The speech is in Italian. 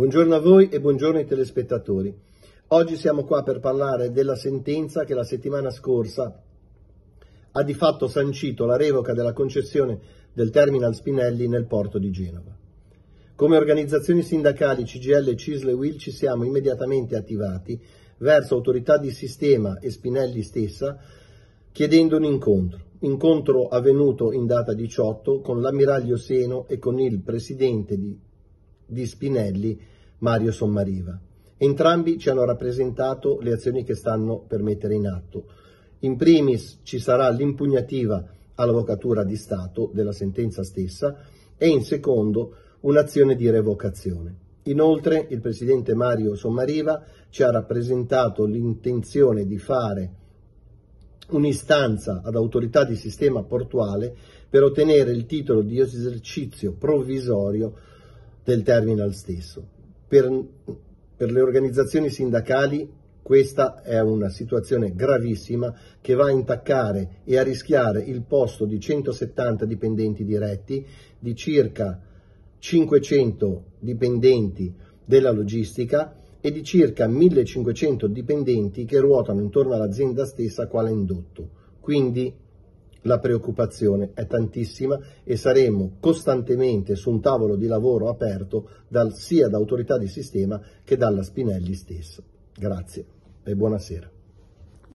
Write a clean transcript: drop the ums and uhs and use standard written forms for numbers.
Buongiorno a voi e buongiorno ai telespettatori. Oggi siamo qua per parlare della sentenza che la settimana scorsa ha di fatto sancito la revoca della concessione del Terminal Spinelli nel porto di Genova. Come organizzazioni sindacali CGIL, CISL e UIL ci siamo immediatamente attivati verso autorità di sistema e Spinelli stessa chiedendo un incontro avvenuto in data 18 con l'ammiraglio Seno e con il presidente di Spinelli, Mario Sommariva. Entrambi ci hanno rappresentato le azioni che stanno per mettere in atto. In primis ci sarà l'impugnativa all'Avvocatura di Stato della sentenza stessa e in secondo un'azione di revocazione. Inoltre il presidente Mario Sommariva ci ha rappresentato l'intenzione di fare un'istanza ad autorità di sistema portuale per ottenere il titolo di esercizio provvisorio del terminal stesso. Per le organizzazioni sindacali questa è una situazione gravissima che va a intaccare e a rischiare il posto di 170 dipendenti diretti, di circa 500 dipendenti della logistica e di circa 1500 dipendenti che ruotano intorno all'azienda stessa quale indotto. Quindi la preoccupazione è tantissima e saremo costantemente su un tavolo di lavoro aperto sia da autorità di sistema che dalla Spinelli stessa. Grazie e buonasera.